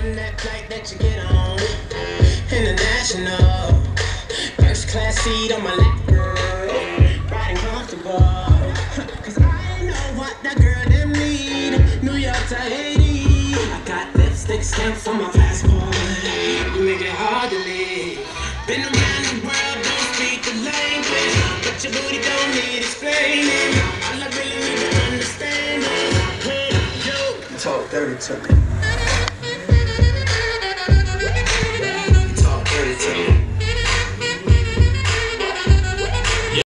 on that flight that you get on. International. First class seat on my lap, girl. Riding comfortable. Cause I know what that girl them need. New York to Haiti. I got lipstick stamps on my passport. You make it hard to leave. Been around the world, don't speak the language. But your booty don't need explaining. All I really need to understand is, hey, yo. Talk dirty to me.